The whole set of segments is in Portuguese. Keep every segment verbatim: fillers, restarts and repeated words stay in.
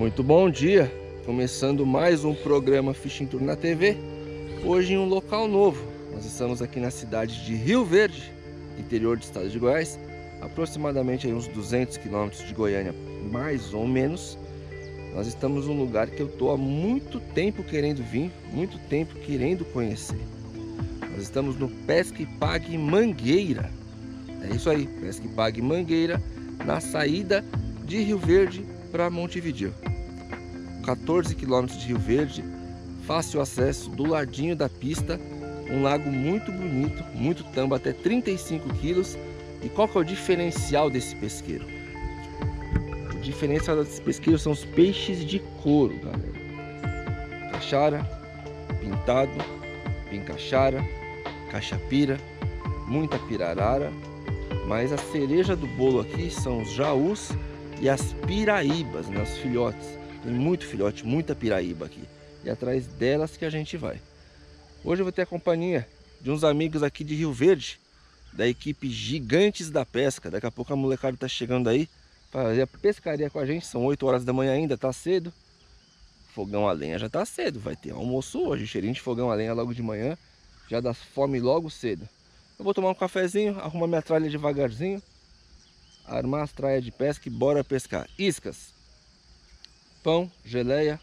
Muito bom dia, começando mais um programa Fishing Tour na T V, hoje em um local novo. Nós estamos aqui na cidade de Rio Verde, interior do estado de Goiás, aproximadamente aí uns duzentos quilômetros de Goiânia, mais ou menos. Nós estamos num lugar que eu estou há muito tempo querendo vir, muito tempo querendo conhecer. Nós estamos no Pesca e Pague Mangueira, é isso aí, Pesca e Pague Mangueira, na saída de Rio Verde para Montevidéu. quatorze quilômetros de Rio Verde, fácil acesso, do ladinho da pista, um lago muito bonito, muito tambo, até trinta e cinco quilos. E qual que é o diferencial desse pesqueiro? O diferencial desse pesqueiro são os peixes de couro, galera. Caixara, pintado, pincaxara, caxapira, muita pirarara. Mas a cereja do bolo aqui são os jaús e as piraíbas, né, os filhotes. Tem muito filhote, muita piraíba aqui. E atrás delas que a gente vai. Hoje eu vou ter a companhia de uns amigos aqui de Rio Verde, da equipe Gigantes da Pesca. Daqui a pouco a molecada tá chegando aí para fazer a pescaria com a gente. São oito horas da manhã ainda, tá cedo. Fogão a lenha já tá cedo, vai ter almoço hoje. Cheirinho de fogão a lenha logo de manhã, já dá fome logo cedo. Eu vou tomar um cafezinho, arrumar minha tralha devagarzinho, armar as tralhas de pesca e bora pescar. Iscas, pão, geleia,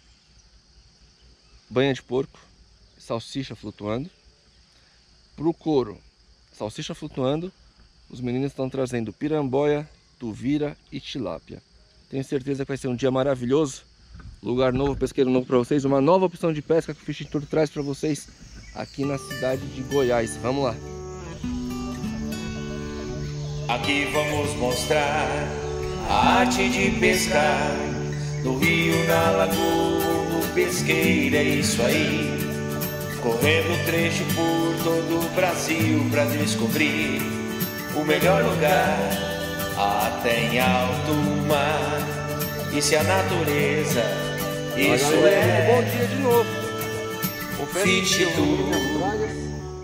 banha de porco, salsicha flutuando. Pro couro, salsicha flutuando. Os meninos estão trazendo piramboia, tuvira e tilápia. Tenho certeza que vai ser um dia maravilhoso. Lugar novo, pesqueiro novo para vocês. Uma nova opção de pesca que o Fishing Tour traz para vocês aqui na cidade de Goiás. Vamos lá. Aqui vamos mostrar a arte de pescar. No rio, na lagoa, no pesqueiro, é isso aí. Correndo trecho por todo o Brasil pra descobrir o melhor lugar, até em alto mar. E se a natureza, isso Olha, é bom dia de novo. Fishing Tour.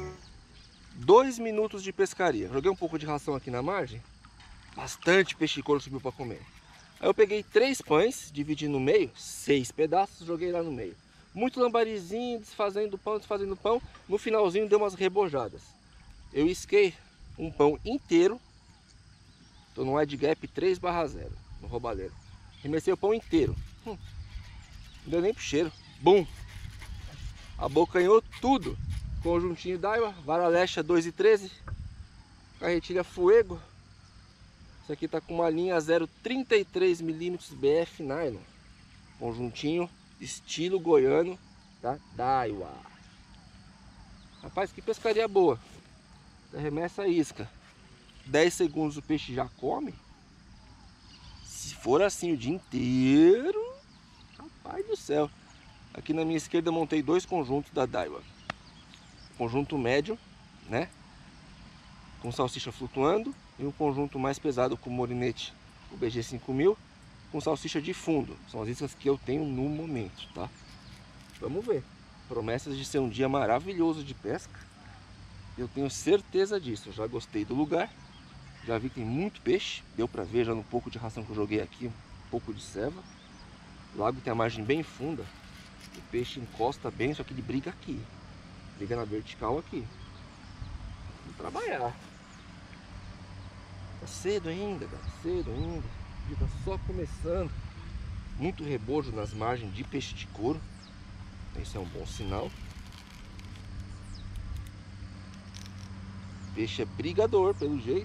Dois minutos de pescaria. Joguei um pouco de ração aqui na margem. Bastante peixe de couro subiu para comer. Aí eu peguei três pães, dividi no meio, seis pedaços, joguei lá no meio. Muito lambarizinho, desfazendo pão, desfazendo pão. No finalzinho deu umas rebojadas. Eu isquei um pão inteiro. Tô no wide gap três barra zero, no roubalheiro. Remessei o pão inteiro. Hum, não deu nem pro cheiro. Bum! Abocanhou tudo. Conjuntinho Daiwa, vara lecha dois e treze. Carretilha Fuego. Isso aqui tá com uma linha zero vírgula trinta e três milímetros B F nylon. Conjuntinho estilo goiano da Daiwa. Rapaz, que pescaria boa. Arremessa a isca. dez segundos o peixe já come. Se for assim o dia inteiro, rapaz do céu. Aqui na minha esquerda eu montei dois conjuntos da Daiwa. Conjunto médio, né? Com salsicha flutuando. E um conjunto mais pesado com morinete, o B G cinco mil, com salsicha de fundo. São as iscas que eu tenho no momento, tá? Vamos ver. Promessas de ser um dia maravilhoso de pesca. Eu tenho certeza disso. Eu já gostei do lugar. Já vi que tem muito peixe. Deu pra ver já no pouco de ração que eu joguei aqui. Um pouco de ceva. O lago tem a margem bem funda. O peixe encosta bem, só que ele briga aqui. Briga na vertical aqui. Vamos trabalhar. Tá cedo ainda, cara. Cedo ainda. O dia tá só começando. Muito rebojo nas margens de peixe de couro. Esse é um bom sinal. Peixe é brigador, pelo jeito.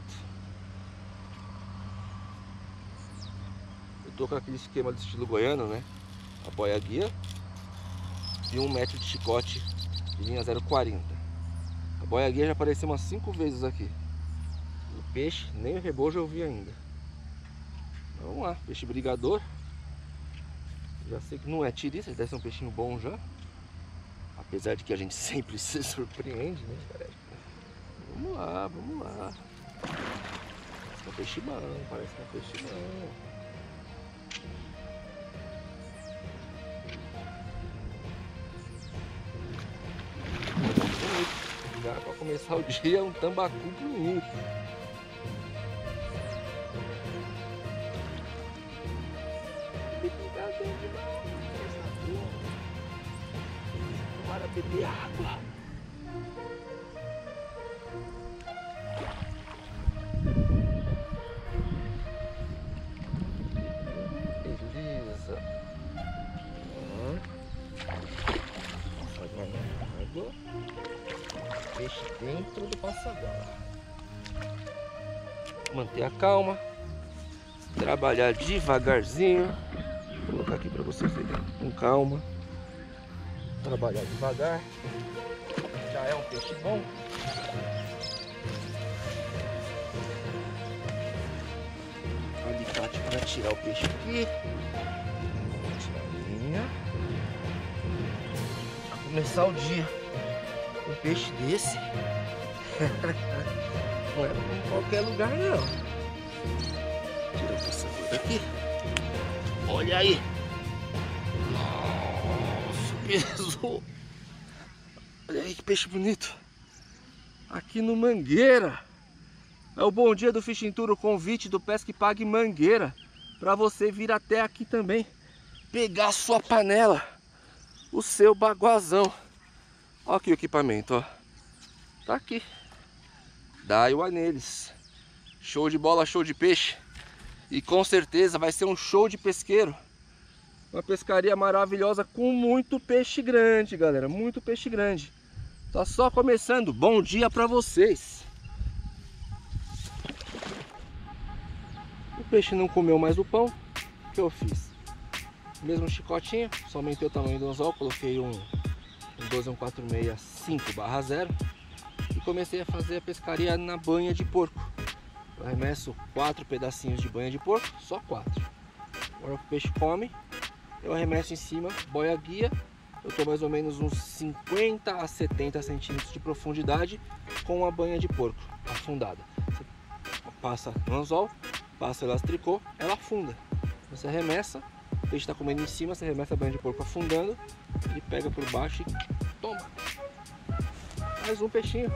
Eu tô com aquele esquema de estilo goiano, né? A boia guia e um metro de chicote de linha zero quarenta. A boia guia já apareceu umas cinco vezes aqui. O peixe, nem o rebojo eu vi ainda. Vamos lá, peixe brigador. Já sei que não é tiriça, deve ser um peixinho bom já. Apesar de que a gente sempre se surpreende, né? Vamos lá, vamos lá. Parece que é um peixe bom, parece que é um peixe bom. Já para começar o dia, um tambacu bonito. Fique ligado. beber água. Beleza. Passaguar na água. Peixe dentro do passaguar. Manter a calma. Trabalhar devagarzinho. Vou colocar aqui para vocês verem. Com calma. Trabalhar devagar. Já é um peixe bom. Alicate para tirar o peixe aqui. Vou tirar a linha. Para começar o dia. Um peixe desse. Não é em qualquer lugar não. Tira o passaguar daqui. Olha aí. Nossa, pesou. Olha aí que peixe bonito. Aqui no Mangueira. É o Bom Dia do Fishing Tour, o convite do Pesca e Pague Mangueira. Para você vir até aqui também. Pegar a sua panela. O seu baguazão. Olha aqui o equipamento, ó. Tá aqui. Daiwa neles. Show de bola, show de peixe. E com certeza vai ser um show de pesqueiro. Uma pescaria maravilhosa com muito peixe grande, galera. Muito peixe grande. Tá só começando. Bom dia pra vocês. O peixe não comeu mais o pão. O que eu fiz? Mesmo chicotinho. Só aumentei o tamanho do anzol. Coloquei um, um doze um quatro seis cinco barra zero. E comecei a fazer a pescaria na banha de porco. Eu arremesso quatro pedacinhos de banha de porco, só quatro. Agora o peixe come, eu arremesso em cima, boia guia. Eu estou mais ou menos uns cinquenta a setenta centímetros de profundidade com a banha de porco afundada. Você passa no anzol, passa o elastricô, ela afunda. Você arremessa, o peixe está comendo em cima, você arremessa a banha de porco afundando, ele pega por baixo e toma. Mais um peixinho.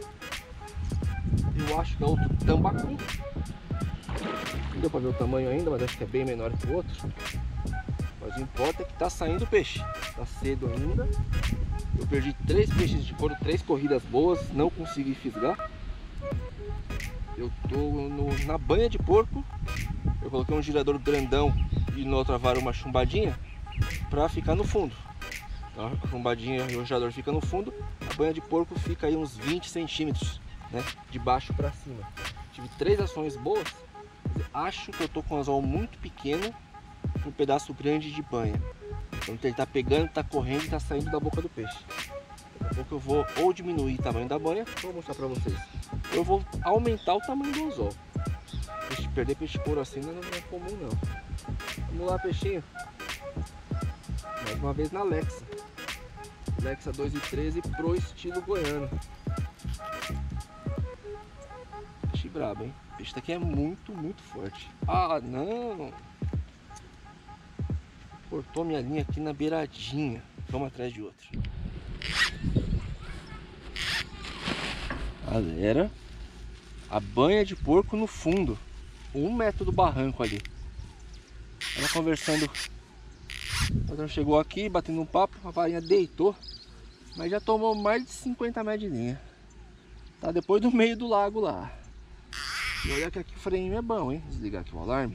Eu acho que é outro tambacu. Não deu para ver o tamanho ainda, mas acho que é bem menor que o outro. Mas o importa é que tá saindo peixe. Tá cedo ainda. Eu perdi três peixes de couro, três corridas boas, não consegui fisgar. Eu tô no, na banha de porco. Eu coloquei um girador grandão e na outra vara uma chumbadinha para ficar no fundo. Então, a chumbadinha e o girador fica no fundo. A banha de porco fica aí uns vinte centímetros. Né, de baixo para cima. Tive três ações boas. Acho que eu tô com um anzol muito pequeno para um pedaço grande de banha. Então ele tá pegando, tá correndo e tá saindo da boca do peixe. Daqui a pouco eu vou ou diminuir o tamanho da banha, vou mostrar para vocês. Eu vou aumentar o tamanho do anzol. Peixe, perder peixe couro assim não é comum não. Vamos lá, peixinho. Mais uma vez na Lexa. Lexa dois e treze pro estilo goiano. Peixe brabo, hein? O peixe daqui é muito, muito forte. Ah, não! Cortou minha linha aqui na beiradinha. Vamos atrás de outro. Galera, a banha de porco no fundo. Um metro do barranco ali. Ela conversando. O patrão chegou aqui, batendo um papo. A varinha deitou. Mas já tomou mais de cinquenta metros de linha. Tá depois do meio do lago lá. E olha que aqui o freio é bom, hein? Desligar aqui o alarme.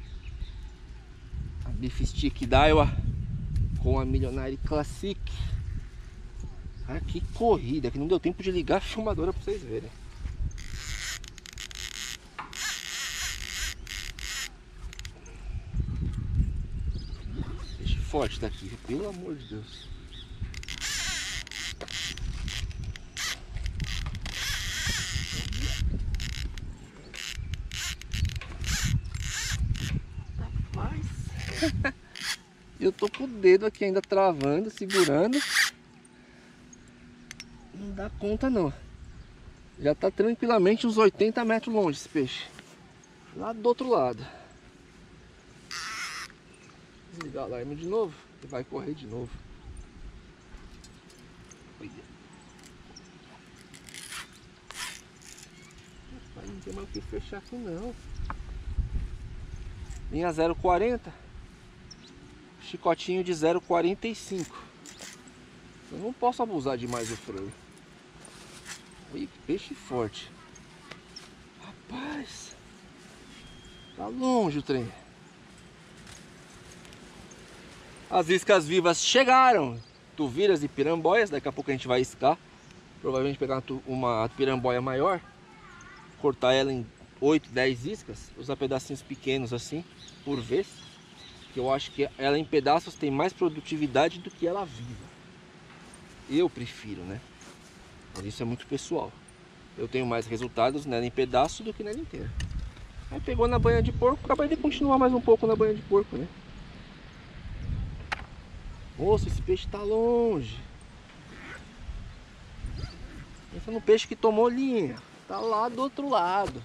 A Beef Stick Daiwa com a Millionaire Classic. Ah, que corrida, que não deu tempo de ligar a filmadora pra vocês verem. Peixe forte daqui, pelo amor de Deus. Eu tô com o dedo aqui ainda travando, segurando. Não dá conta não. Já tá tranquilamente uns oitenta metros longe esse peixe. Lá do outro lado. Desligar o alarme de novo e vai correr de novo. Não tem mais o que fechar aqui não. Linha zero quarenta. Chicotinho de zero quarenta e cinco. Eu não posso abusar demais do freio. Olha que peixe forte. Rapaz, tá longe o trem. As iscas vivas chegaram. Tuviras e pirambóias. Daqui a pouco a gente vai iscar. Provavelmente pegar uma piramboia maior, cortar ela em oito, dez iscas, usar pedacinhos pequenos assim, por vez. Que eu acho que ela em pedaços tem mais produtividade do que ela viva. Eu prefiro, né? Mas isso é muito pessoal. Eu tenho mais resultados nela em pedaço do que nela inteira. Aí pegou na banha de porco, acabei de continuar mais um pouco na banha de porco, né? Moço, esse peixe tá longe. Pensa no peixe que tomou linha. Tá lá do outro lado.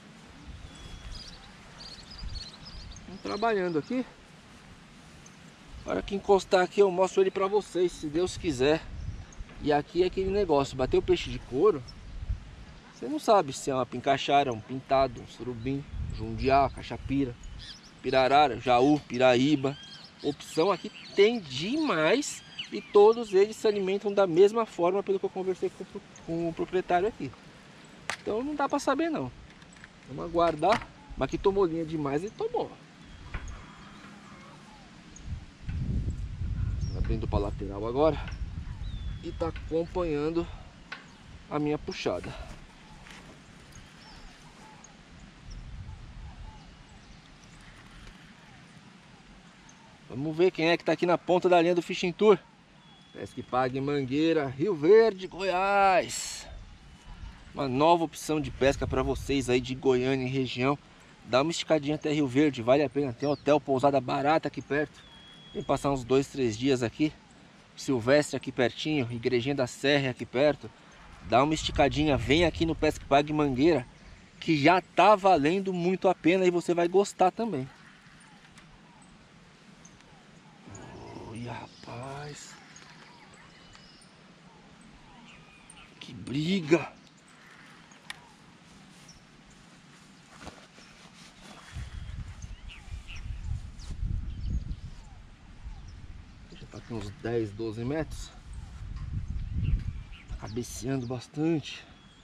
Vamos trabalhando aqui. A hora que encostar aqui eu mostro ele pra vocês, se Deus quiser. E aqui é aquele negócio, bateu o peixe de couro, você não sabe se é uma pincaxara, um pintado, um surubim, jundiá, cachapira, pirarara, jaú, piraíba. Opção aqui tem demais e todos eles se alimentam da mesma forma, pelo que eu conversei com, com o proprietário aqui. Então não dá pra saber não. Vamos aguardar, mas que tomou linha demais, ele tomou. Abrindo para lateral agora e tá acompanhando a minha puxada. Vamos ver quem é que tá aqui na ponta da linha do Fishing Tour. Pesca e Pague Mangueira, Rio Verde, Goiás. Uma nova opção de pesca para vocês aí de Goiânia e região. Dá uma esticadinha até Rio Verde, vale a pena. Tem hotel, pousada barata aqui perto. Tem que passar uns dois, três dias aqui. Silvestre aqui pertinho, Igrejinha da Serra aqui perto. Dá uma esticadinha, vem aqui no Pesca e Pague Mangueira, que já tá valendo muito a pena e você vai gostar também. Olha, rapaz. Que briga. Aqui uns dez, doze metros. Tá cabeceando bastante.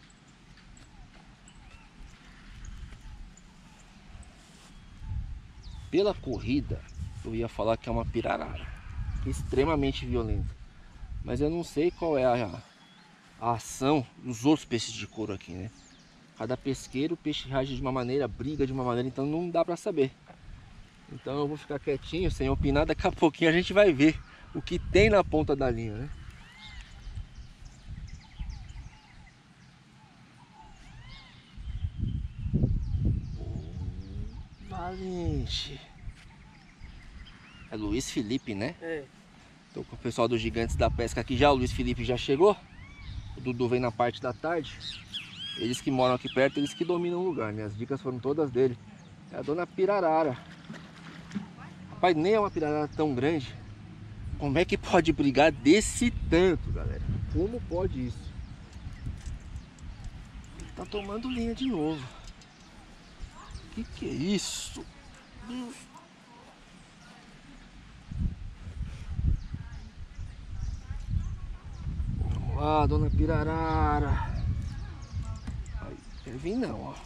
Pela corrida, eu ia falar que é uma pirarara extremamente violenta. Mas eu não sei qual é a, a ação dos outros peixes de couro aqui, né? Cada pesqueiro, o peixe reage de uma maneira, briga de uma maneira, então não dá pra saber. Então eu vou ficar quietinho, sem opinar. Daqui a pouquinho a gente vai ver o que tem na ponta da linha, né? Oh, valente. É Luiz Felipe, né? É. Tô com o pessoal dos Gigantes da Pesca aqui já. O Luiz Felipe já chegou. O Dudu vem na parte da tarde. Eles que moram aqui perto, eles que dominam o lugar, né? As dicas foram todas dele. É a dona Pirarara. Rapaz, nem é uma pirarara tão grande. Como é que pode brigar desse tanto, galera? Como pode isso? Ele tá tomando linha de novo. Que que é isso? Deus. Vamos lá, dona Pirarara. Aí, quer vir não, ó.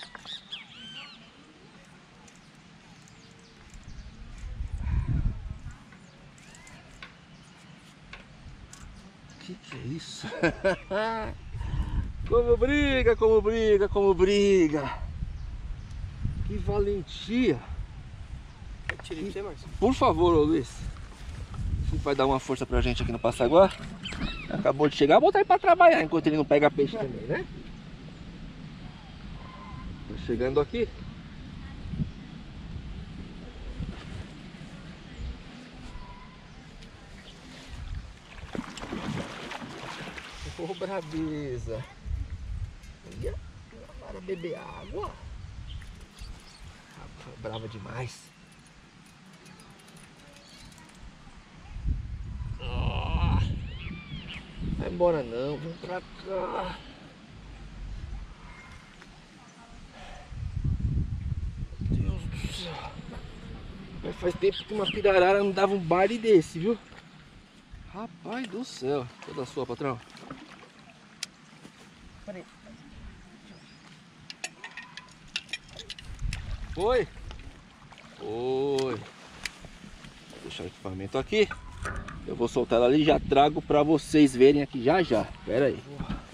Que que é isso? Como briga, como briga, como briga. Que valentia. Que... Por favor, ô Luiz. Você vai dar uma força pra gente aqui no Passaguá. Acabou de chegar, botar ele pra trabalhar enquanto ele não pega peixe também, né? Tá chegando aqui. Ô, oh, braveza. Olha, para beber água. Ah, brava demais. Ah, vai embora não, vem pra cá. Deus do céu. Mas faz tempo que uma pirarara não dava um baile desse, viu? Rapaz do céu. Toda sua, patrão. Peraí. Oi. Oi. Vou deixar o equipamento aqui. Eu vou soltar ela ali e já trago pra vocês verem aqui já já. Pera aí.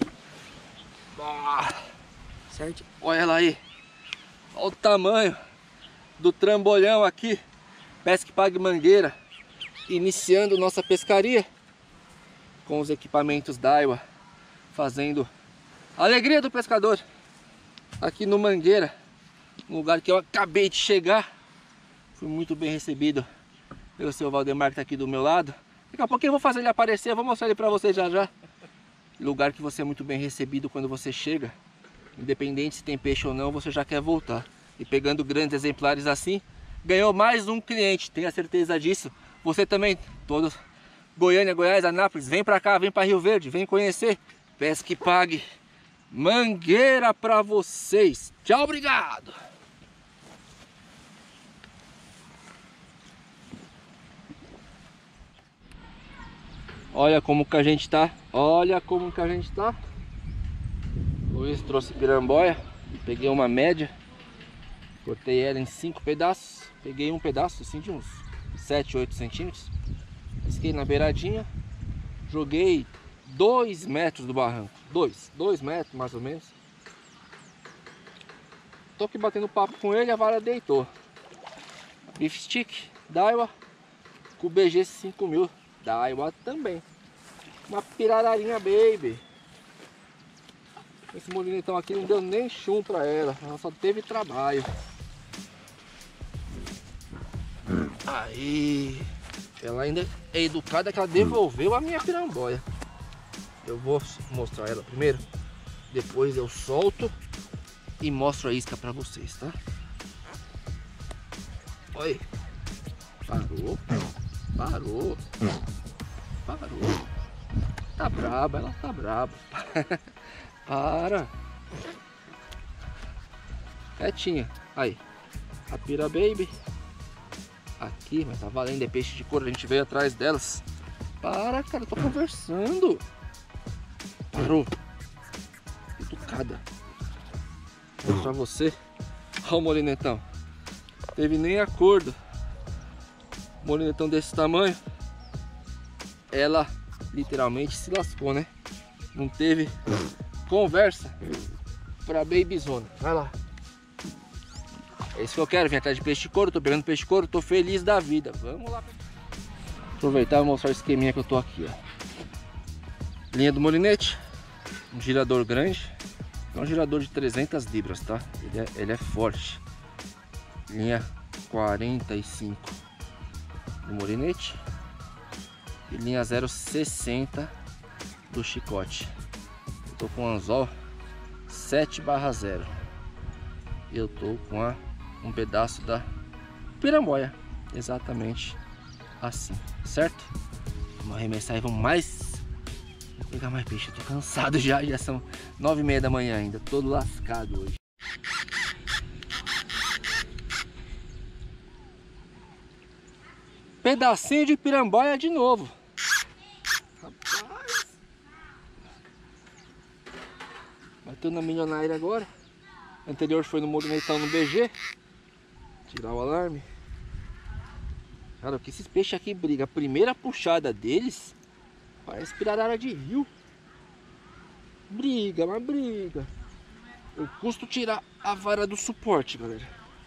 Ah, certo? Olha ela aí. Olha o tamanho do trambolhão aqui. Pesque Pague Mangueira. Iniciando nossa pescaria com os equipamentos Daiwa, fazendo a alegria do pescador aqui no Mangueira, um lugar que eu acabei de chegar. Fui muito bem recebido pelo seu Valdemar, que está aqui do meu lado. Daqui a pouquinho eu vou fazer ele aparecer, vou mostrar ele para vocês já já. Lugar que você é muito bem recebido quando você chega, independente se tem peixe ou não, você já quer voltar. E pegando grandes exemplares assim, ganhou mais um cliente, tenha certeza disso. Você também, todos, Goiânia, Goiás, Anápolis, vem pra cá, vem pra Rio Verde, vem conhecer. Pesque Pague Mangueira pra vocês. Tchau, obrigado. Olha como que a gente tá, olha como que a gente tá. Luiz trouxe piramboia, peguei uma média, cortei ela em cinco pedaços, peguei um pedaço assim de uns sete, oito centímetros, pesquei na beiradinha, joguei dois metros do barranco, dois, dois metros mais ou menos. Tô aqui batendo papo com ele, a vara deitou. Beef Stick, Daiwa, com o B G cinco mil, Daiwa também. Uma pirararinha baby. Esse molinetão aqui não deu nem chum pra ela, ela só teve trabalho. Aí, ela ainda é educada que ela devolveu a minha piramboia. Eu vou mostrar ela primeiro, depois eu solto e mostro a isca pra vocês, tá? Oi. Parou. Parou. Parou. Tá braba, ela tá braba. Para. Quietinha. Aí. A pira baby. Aqui, mas tá valendo, é peixe de couro, a gente veio atrás delas. Para, cara, eu tô conversando. Parou. Educada. Vou mostrar você. Olha o molinetão. Teve nem acordo. Molinetão desse tamanho. Ela literalmente se lascou, né? Não teve conversa pra babyzona. Vai lá. É isso que eu quero, vim atrás de peixe de couro, tô pegando peixe de couro, tô feliz da vida. Vamos lá. Aproveitar e mostrar o esqueminha que eu tô aqui, ó. Linha do molinete, um girador grande, é um girador de trezentas libras, tá? Ele é, ele é forte. Linha quarenta e cinco do molinete e linha zero sessenta do chicote. Eu tô com o anzol sete barra zero. Eu tô com a um pedaço da piramboia, exatamente assim, certo? Vamos arremessar e vamos mais, vou pegar mais peixe. Eu tô cansado já, já são nove e meia da manhã ainda, todo lascado hoje. Pedacinho de piramboia de novo. Rapaz, bateu na milionária agora. O anterior foi no molinetão no B G. Tirar o alarme. Cara, que esses peixes aqui brigam. A primeira puxada deles parece pirarara de rio. Briga, mas briga. Eu custo tirar a vara do suporte, galera.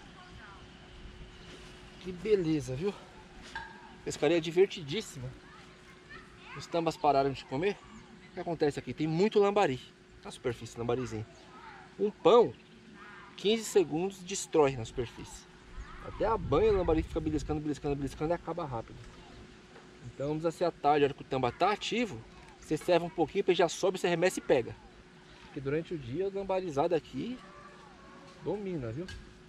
Que beleza, viu? Pescaria divertidíssima. Os tambas pararam de comer. O que acontece aqui? Tem muito lambari na superfície, lambarizinho. Um pão, quinze segundos, destrói na superfície. Até a banha o lambari fica beliscando, beliscando, beliscando e acaba rápido. Então precisa ser à tarde, a hora que o tamba tá ativo, você serve um pouquinho, o peixe já sobe, você remessa e pega. Porque durante o dia o lambarizado aqui domina, viu?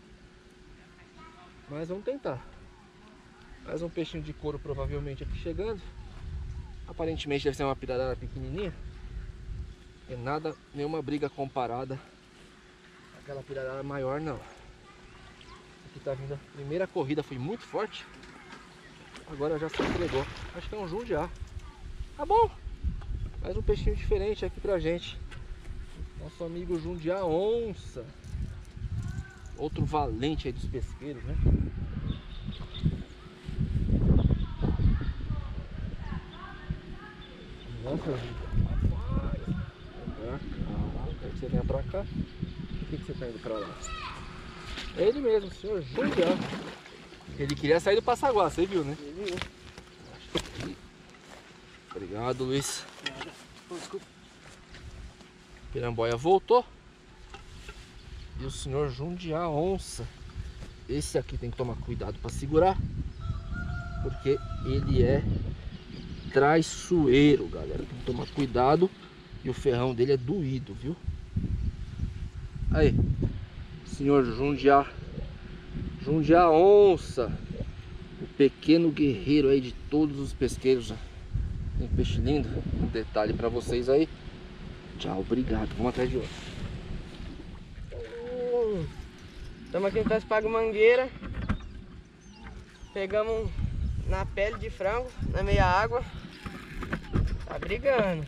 Mas vamos tentar. Mais um peixinho de couro provavelmente aqui chegando. Aparentemente deve ser uma pirarara pequenininha. É nada, nenhuma briga comparada àquela pirarara maior, não. Aqui tá vindo a primeira corrida, foi muito forte. Agora já se entregou. Acho que é um jundiá. Tá bom. Mais um peixinho diferente aqui pra gente. Nosso amigo Jundiá Onça. Outro valente aí dos pesqueiros, né? Nossa, rapaz. Quero que você venha pra cá. Por que, que você tá indo pra lá? É ele mesmo, o senhor Jundiá. Ele queria sair do Passaguá, você viu, né? Ele viu. Obrigado, Luiz. Desculpa. Piramboia voltou. E o senhor Jundiá Onça. Esse aqui tem que tomar cuidado para segurar, porque ele é traiçoeiro, galera. Tem que tomar cuidado. E o ferrão dele é doído, viu? Aí, senhor Jundiá. Jundiá Onça. O pequeno guerreiro aí de todos os pesqueiros. Tem peixe lindo. Um detalhe para vocês aí. Tchau, obrigado. Vamos atrás de outro. Estamos aqui no Pesca Pague Mangueira. Pegamos na pele de frango, na meia água. Tá brigando.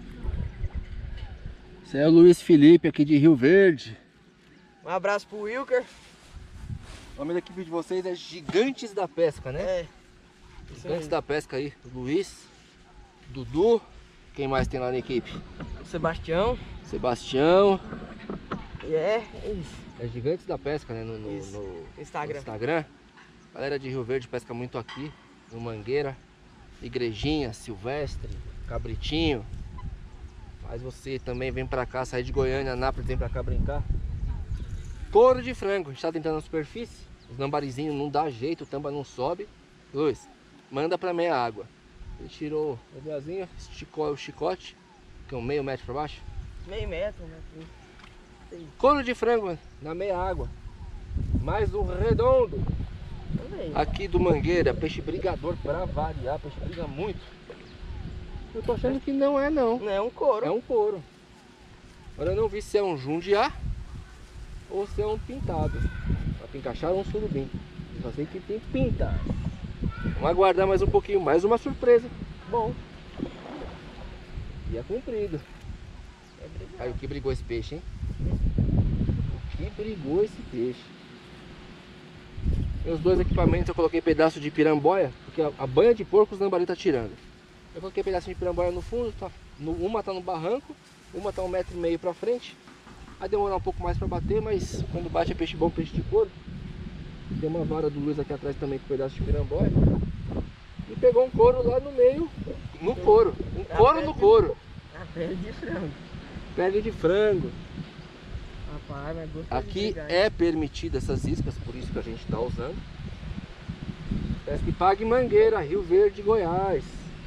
Esse é o Luiz Felipe aqui de Rio Verde. Um abraço pro Wilker. O nome da equipe de vocês é Gigantes da Pesca, né? É. Gigantes da Pesca aí. Luiz, Dudu. Quem mais tem lá na equipe? O Sebastião. Sebastião. E é, é isso. É Gigantes da Pesca, né? No, no, Isso. no Instagram. no Instagram. Galera de Rio Verde pesca muito aqui. No Mangueira. Igrejinha, Silvestre, Cabritinho. Mas você também vem pra cá, sair de Goiânia, Anápolis, vem pra cá brincar. Couro de frango. A gente tá tentando na superfície. Os lambarizinhos não dá jeito, o tamba não sobe. Luiz, manda pra meia água. Ele tirou o brazinho, esticou o chicote, que é um meio metro pra baixo. Meio metro, né? Couro de frango na meia água. Mais um redondo. Também. Aqui do Mangueira, peixe brigador pra variar, peixe briga muito. Eu tô achando que não é não. Não é um couro. É um couro. Agora eu não vi se é um jundiá ou se é um pintado. Uma pincaixara ou um surubim. Eu só sei que tem pinta. Vamos aguardar mais um pouquinho, mais uma surpresa. Bom. E é comprido. É Aí o que brigou esse peixe, hein? O que brigou esse peixe? Meus dois equipamentos eu coloquei pedaço de piramboia, porque a, a banha de porco os lambari tá tirando. Eu coloquei pedaço de piramboia no fundo, tá, no, uma tá no barranco, uma tá um metro e meio pra frente. Vai demorar um pouco mais pra bater, mas quando bate é peixe bom, peixe de couro. Tem uma vara do Luiz aqui atrás também com pedaço de piramboia. E pegou um couro lá no meio, no couro. Um couro no couro. A pele de frango. Pele de frango. Rapaz, mas gostoso. Aqui é permitida essas iscas, por isso que a gente está usando. Pesca Pague Mangueira, Rio Verde, Goiás.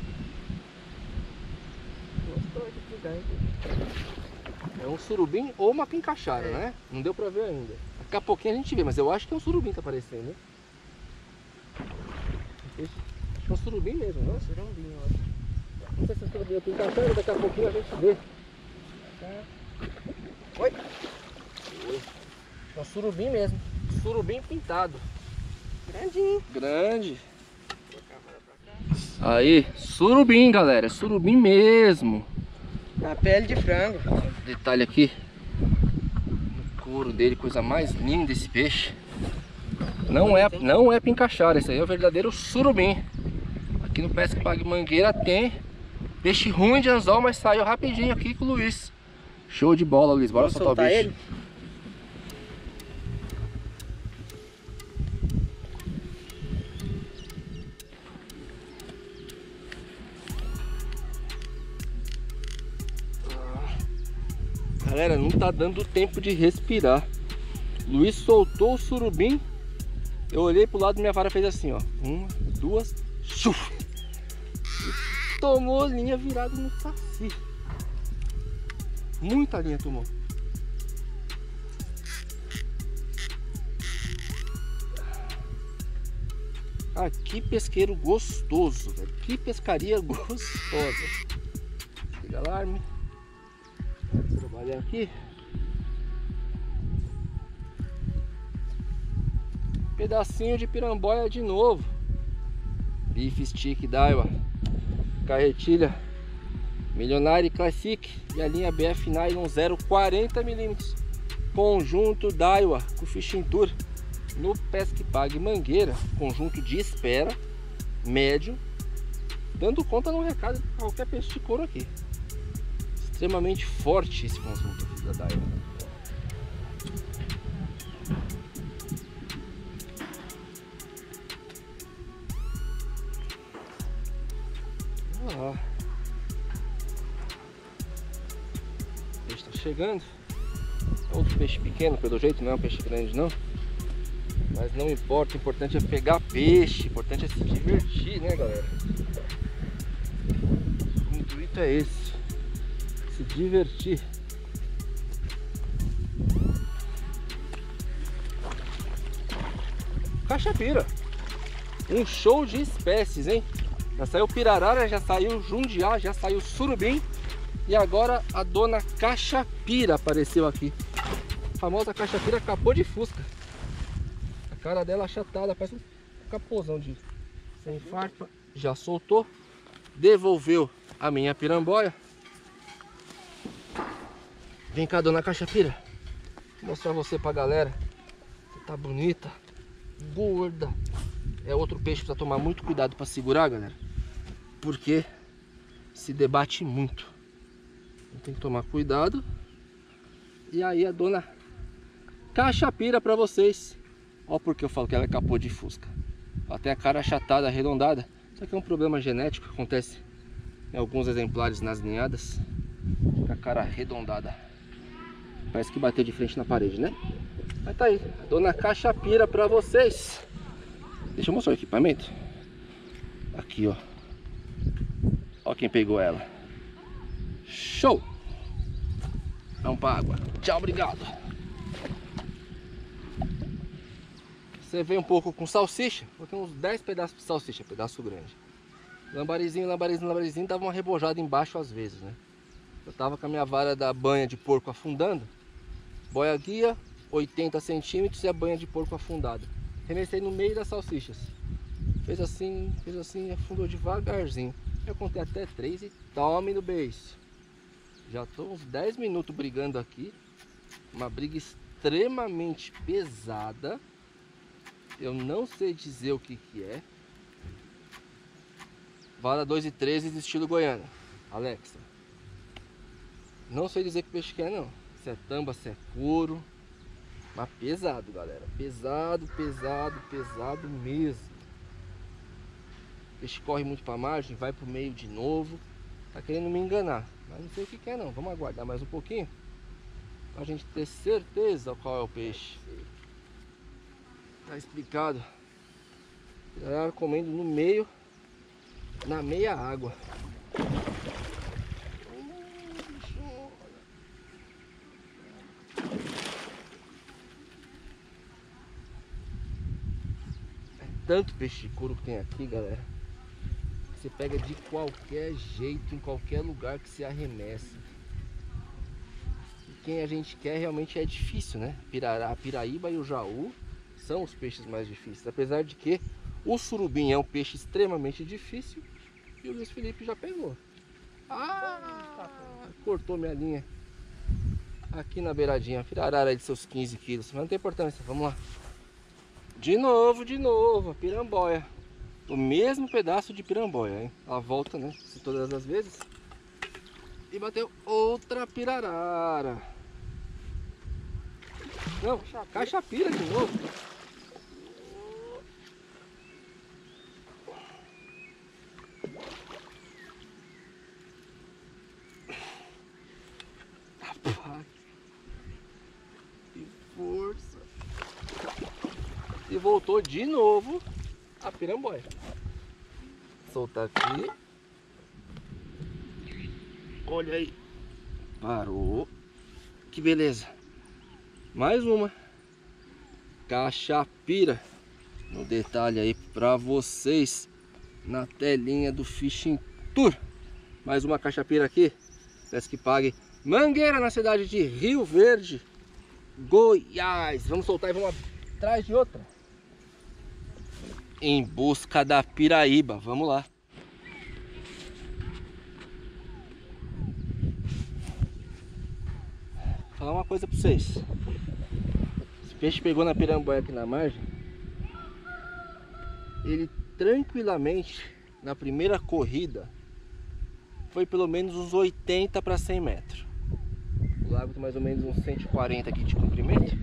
Gostou de pegar, hein? É um surubim ou uma pincaixara, É. né? Não deu pra ver ainda. Daqui a pouquinho a gente vê, mas eu acho que é um surubim que tá aparecendo, né? Acho que é um surubim mesmo, não? Surubim, ó. Não sei se é surubim ou pincaixara, daqui a pouquinho a gente vê. Oi? É um surubim mesmo. Surubim pintado. Grandinho. Grande. Aí, surubim, galera. Surubim mesmo. Na pele de frango. Detalhe aqui. O couro dele, coisa mais linda esse peixe. Não é, não é pincaixara, esse aí é o verdadeiro surubim. Aqui no Pesca Pague Mangueira tem peixe ruim de anzol, mas saiu rapidinho aqui com o Luiz. Show de bola, Luiz. Bora Vamos soltar o soltar bicho. ele? Galera, não tá dando tempo de respirar. Luiz soltou o surubim. Eu olhei pro lado e minha vara fez assim, ó. Uma, duas, chuf! E tomou linha virada no saci. Muita linha tomou. Ah, que pesqueiro gostoso, velho. Que pescaria gostosa. Liga alarme. Vou trabalhar aqui. Pedacinho de piramboia de novo. Beef stick d'água. Carretilha Milionário Classic e a linha B F Nylon zero quarenta milímetros. Conjunto Daiwa com Fishing Tour no Pesque Pague Mangueira. Conjunto de espera médio, dando conta no recado de qualquer peixe de couro aqui. Extremamente forte esse conjunto aqui da Daiwa. Olha lá. O peixe está chegando. É outro peixe pequeno, pelo jeito, não é um peixe grande não. Mas não importa, o importante é pegar peixe, o importante é se divertir, né, galera? O intuito é esse, se divertir. Cachapira, um show de espécies, hein? Já saiu pirarara, já saiu jundiá, já saiu surubim. E agora a dona Cachapira apareceu aqui. A famosa Cachapira capô de fusca. A cara dela achatada, parece um capôzão de sem farpa. Já soltou. Devolveu a minha piramboia. Vem cá, dona Cachapira. Vou mostrar você pra galera. Você tá bonita, gorda. É outro peixe pra tomar muito cuidado pra segurar, galera. Porque se debate muito. Tem que tomar cuidado. E aí a dona Cachapira pra vocês. Ó porque eu falo que ela é capô de fusca. Ela tem a cara achatada, arredondada. Isso aqui é um problema genético que acontece em alguns exemplares nas ninhadas. Fica a cara arredondada. Parece que bateu de frente na parede, né? Mas tá aí, a dona Cachapira pra vocês. Deixa eu mostrar o equipamento. Aqui, ó. Ó quem pegou ela. Show! Vamos pra água. Tchau, obrigado. Você vem um pouco com salsicha. Botei uns dez pedaços de salsicha, pedaço grande. Lambarizinho, lambarizinho, lambarizinho. Dava uma rebojada embaixo às vezes, né? Eu tava com a minha vara da banha de porco afundando. Boia guia, oitenta centímetros e a banha de porco afundada. Remessei no meio das salsichas. Fez assim, fez assim e afundou devagarzinho. Eu contei até três e tome no beijo. Já tô uns dez minutos brigando aqui. Uma briga extremamente pesada. Eu não sei dizer o que que é. Vara dois e treze de estilo Goiânia. Alexa. Não sei dizer que peixe que é não. Se é tamba, se é couro. Mas pesado, galera. Pesado, pesado, pesado mesmo. O peixe corre muito para a margem, vai para o meio de novo. Tá querendo me enganar. Mas não sei o que que é não. Vamos aguardar mais um pouquinho. Pra gente ter certeza qual é o peixe. Tá explicado. Ela comendo no meio. Na meia água. É tanto peixe de couro que tem aqui, galera. Você pega de qualquer jeito, em qualquer lugar que se arremessa. E quem a gente quer realmente é difícil, né? Pirará, a piraíba e o jaú são os peixes mais difíceis. Apesar de que o surubim é um peixe extremamente difícil. E o Luiz Felipe já pegou. Ah, cortou minha linha aqui na beiradinha. Pirarara de seus quinze quilos. Mas não tem importância, vamos lá. De novo, de novo, a piramboia. O mesmo pedaço de piramboia, hein? Ela volta, né? Todas as vezes. E bateu outra pirarara. Não, cachapira de novo. Rapaz. Que força. E voltou de novo a piramboia. Soltar aqui. Olha aí. Parou. Que beleza. Mais uma. Cachapira. No detalhe aí pra vocês. Na telinha do Fishing Tour. Mais uma cachapira aqui. Pesque Pague Mangueira, na cidade de Rio Verde, Goiás. Vamos soltar e vamos atrás de outra. Em busca da piraíba. Vamos lá. falar uma coisa pra vocês. Esse peixe pegou na piramboia aqui na margem. Ele tranquilamente, na primeira corrida, foi pelo menos uns oitenta para cem metros. O lago tem mais ou menos uns cento e quarenta aqui de comprimento.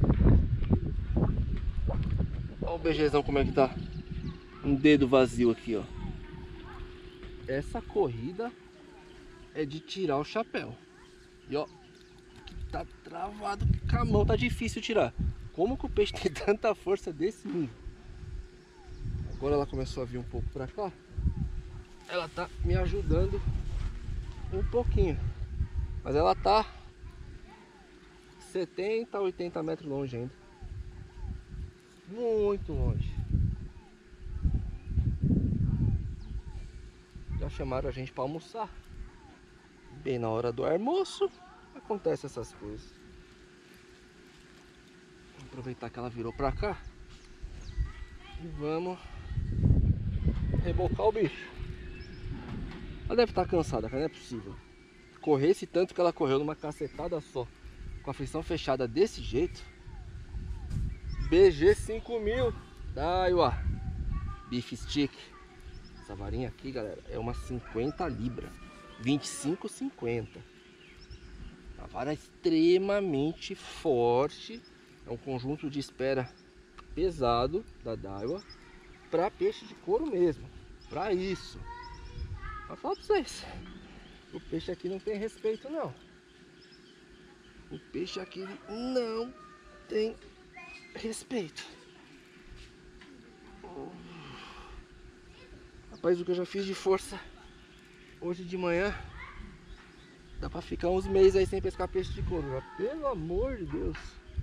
Olha o beijezão como é que tá. Um dedo vazio aqui, ó. Essa corrida é de tirar o chapéu. E ó, tá travado com a mão, tá difícil tirar. Como que o peixe tem tanta força desse nível? Agora ela começou a vir um pouco pra cá. Ela tá me ajudando um pouquinho. Mas ela tá setenta, oitenta metros longe ainda. Muito longe. Já chamaram a gente pra almoçar. Bem na hora do almoço, acontece essas coisas. Vou aproveitar que ela virou pra cá e vamos rebocar o bicho. Ela deve estar cansada, cara, não é possível correr esse tanto que ela correu numa cacetada só, com a frição fechada desse jeito. B G cinco mil Daiwa Beef Stick. Essa varinha aqui, galera, é uma cinquenta libras, vinte e cinco, cinquenta. Uma vara extremamente forte. É um conjunto de espera pesado da Daiwa para peixe de couro mesmo. Para isso. Vou falar para vocês, o peixe aqui não tem respeito não. O peixe aqui não tem respeito. Rapaz, o que eu já fiz de força hoje de manhã, dá pra ficar uns meses aí sem pescar peixe de couro, já. Pelo amor de Deus.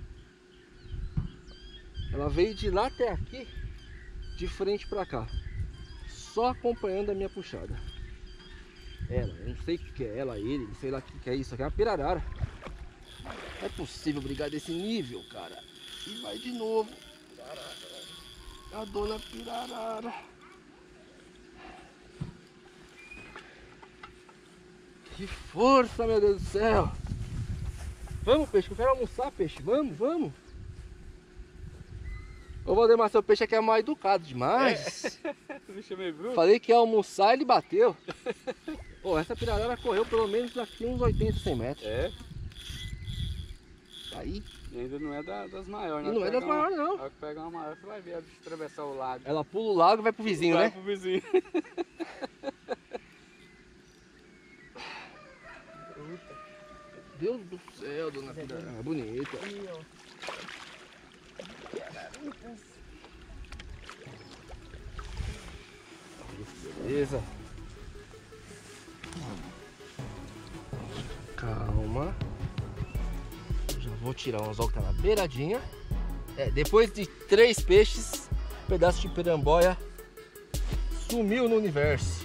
Ela veio de lá até aqui, de frente pra cá, só acompanhando a minha puxada. Ela, eu não sei o que é ela, ele, não sei lá o que é isso aqui, é uma pirarara. Não é possível brigar desse nível, cara. E vai de novo. A dona pirarara. Que força, meu Deus do céu. Vamos, peixe, que eu quero almoçar, peixe. Vamos, vamos. Ô, Valdemar, seu peixe aqui é mal educado demais. É. Falei que ia almoçar, ele bateu. Pô, essa pirarara correu pelo menos daqui uns oitenta, cem metros. É. Aí. E ainda não é da, das maiores, né? Não é das maiores, não. Na hora que pegar uma maior, você vai ver ela atravessar o lago. Ela pula o lago e vai pro vizinho, vai né? Vai pro vizinho. Deus do céu, dona pirarara. Bonita. Beleza. Calma. Já vou tirar o anzol que tá na beiradinha. É, depois de três peixes, um pedaço de piramboia sumiu no universo.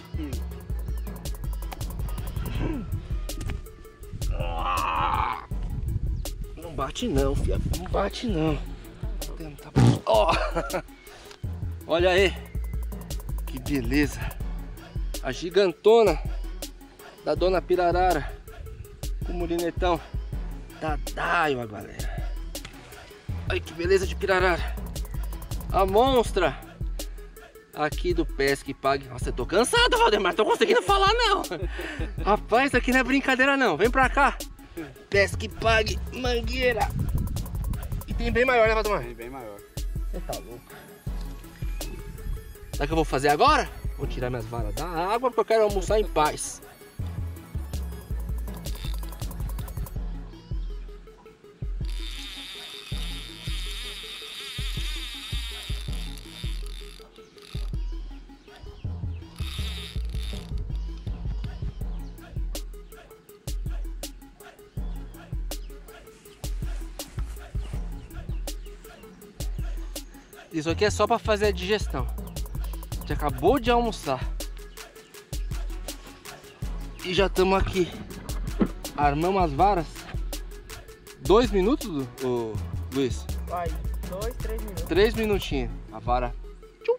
Não bate não, filha. Não bate não. Oh. Olha aí. Que beleza. A gigantona da dona pirarara. O murinetão da Daiwa, galera. Olha que beleza de pirarara. A monstra aqui do Pesque Pague. Nossa, eu tô cansado, Valdemar. Não tô conseguindo falar, não. Rapaz, isso aqui não é brincadeira, não. Vem pra cá. Pesque Pague Mangueira. E tem bem maior, né, Valdemar? Tem bem maior. Você tá louco. Sabe o que eu vou fazer agora? Vou tirar minhas varas da água porque eu quero almoçar em paz. Isso aqui é só para fazer a digestão. A gente acabou de almoçar e já estamos aqui. Armamos as varas. Dois minutos, ô, Luiz? Vai, dois, três minutos. Três minutinhos. A vara. Tchum.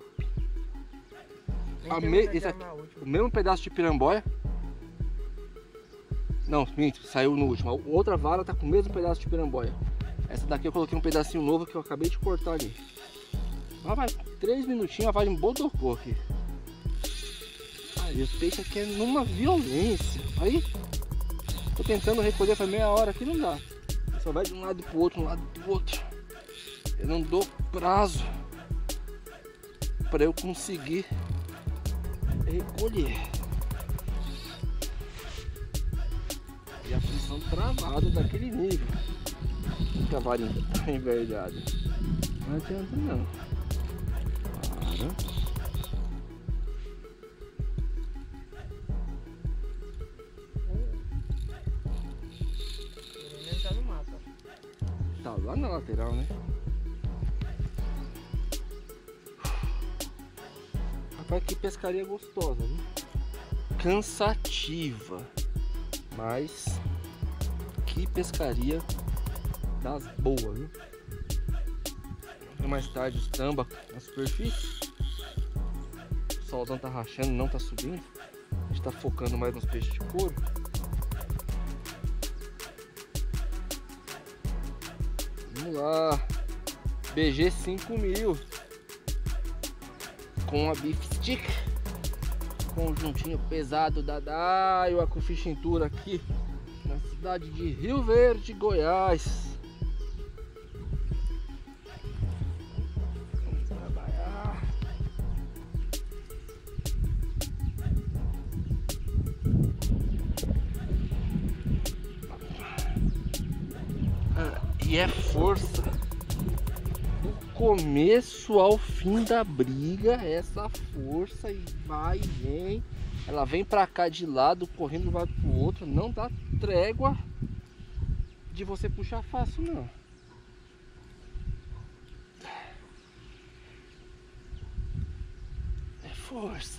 A me... Esse aqui, o mesmo pedaço de piramboia. Não, minto, saiu no último. A outra vara tá com o mesmo pedaço de piramboia. Essa daqui eu coloquei um pedacinho novo que eu acabei de cortar ali. Ah, vai, três minutinhos, a vara embodocou aqui. Aí, o peixe aqui é numa violência. Aí, tô tentando recolher pra meia hora aqui, não dá. Só vai de um lado pro outro, um lado pro outro. Eu não dou prazo pra eu conseguir recolher. E a função travada daquele nível. Que a varinha tá envergada. Não adianta não. Para. Ele tá no mato. Tá lá na lateral, né? Rapaz, que pescaria gostosa, viu? Cansativa. Mas que pescaria das boas, viu? Mais tarde os tamba na superfície. O solzão tá rachando, não tá subindo. A gente tá focando mais nos peixes de couro. Vamos lá. B G cinco mil com a beef stick. Conjuntinho pesado da Daiwa com fichintura aqui na cidade de Rio Verde, Goiás. Vamos trabalhar. Ah, e é força do começo ao fim da briga, essa força, e vai e vem. Ela vem pra cá de lado, correndo de um lado pro outro, não dá trégua de você puxar fácil, não. É força.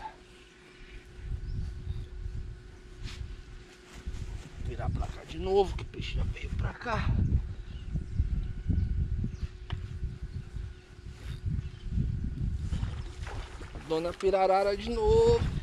Vou virar pra cá de novo, que o peixe já veio pra cá. Dona Pirarara de novo.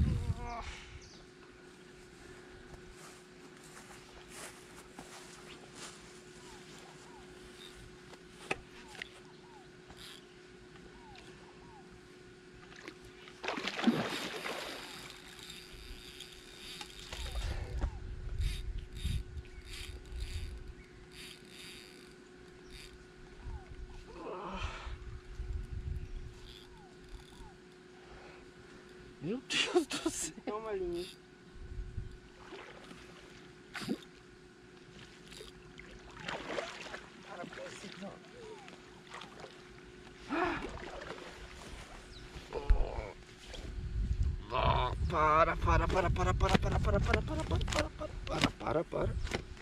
Meu Deus do céu. Toma linha. Para, para, para, para, para, para, para, para, para, para, para, para, para, para, para.